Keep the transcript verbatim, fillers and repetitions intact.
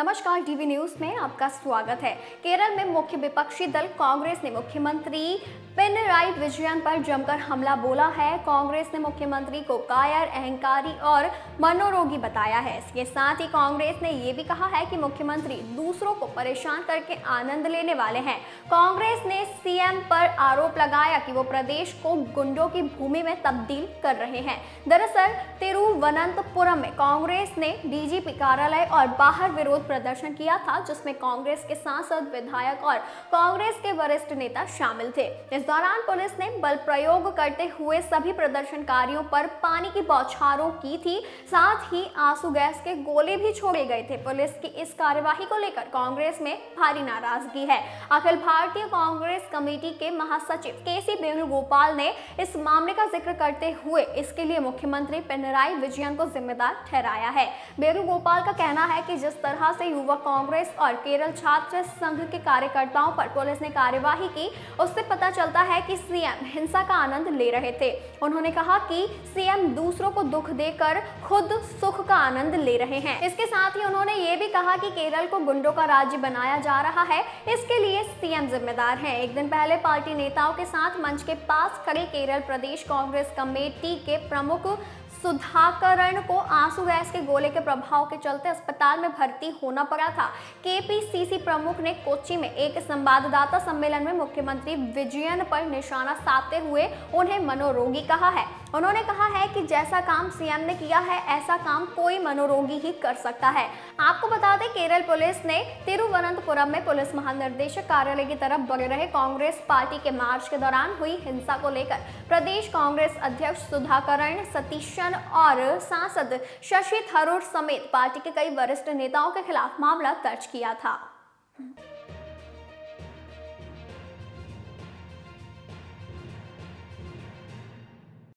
नमस्कार, TV news में आपका स्वागत है। केरल में मुख्य विपक्षी दल कांग्रेस ने मुख्यमंत्री पिनराई विजयन पर जमकर हमला बोला है। कांग्रेस ने मुख्यमंत्री को कायर, अहंकारी और मनोरोगी बताया है। इसके साथ ही कांग्रेस ने यह भी कहा है कि मुख्यमंत्री दूसरों को परेशान करके आनंद लेने वाले हैं। कांग्रेस ने सीएम पर आरोप लगाया कि वो प्रदेश को गुंडों की भूमि में तब्दील कर रहे हैं। दरअसल तिरुवनंतपुरम में कांग्रेस ने डीजीपी कार्यालय और बाहर विरोध प्रदर्शन किया था, जिसमें कांग्रेस के सांसद, विधायक और कांग्रेस के वरिष्ठ नेता शामिल थे। इस दौरान पुलिस ने बल प्रयोग करते हुए सभी प्रदर्शनकारियों पर पानी की बौछारों की थी, साथ ही आंसू गैस के गोले भी छोड़े गए थे। पुलिस की इस कार्यवाही को लेकर कांग्रेस में भारी नाराजगी है। अखिल भारतीय कांग्रेस कमेटी के महासचिव के सी वेणुगोपाल ने इस मामले का जिक्र करते हुए इसके लिए मुख्यमंत्री पिनराई विजयन को जिम्मेदार ठहराया है। वेणुगोपाल का कहना है कि जिस तरह से युवा कांग्रेस और केरल छात्र संघ के कार्यकर्ताओं पर पुलिस ने कार्यवाही की, उससे पता चलता है कि सीएम हिंसा का आनंद ले रहे थे। उन्होंने कहा कि सीएम दूसरों को दुख देकर खुद सुख का आनंद ले रहे हैं। इसके साथ ही उन्होंने ये भी कहा कि केरल को गुंडों का राज्य बनाया जा रहा है, इसके लिए सीएम जिम्मेदार हैं। एक दिन पहले पार्टी नेताओं के साथ मंच के पास खड़े केरल प्रदेश कांग्रेस कमेटी के प्रमुख सुधाकरण को आंसू गैस के गोले के प्रभाव के चलते अस्पताल में भर्ती होना पड़ा था। केपीसीसी प्रमुख ने कोच्चि में एक संवाददाता सम्मेलन में मुख्यमंत्री विजयन पर निशाना साधते हुए उन्हें मनोरोगी कहा है। उन्होंने कहा है कि जैसा काम सीएम ने किया है, ऐसा काम कोई मनोरोगी ही कर सकता है। आपको बता दें, केरल पुलिस ने तिरुवनंतपुरम में पुलिस महानिदेशक कार्यालय की तरफ बढ़ रहे कांग्रेस पार्टी के मार्च के दौरान हुई हिंसा को लेकर प्रदेश कांग्रेस अध्यक्ष सुधाकरण, सतीशन और सांसद शशि थरूर समेत पार्टी के कई वरिष्ठ नेताओं के खिलाफ मामला दर्ज किया था।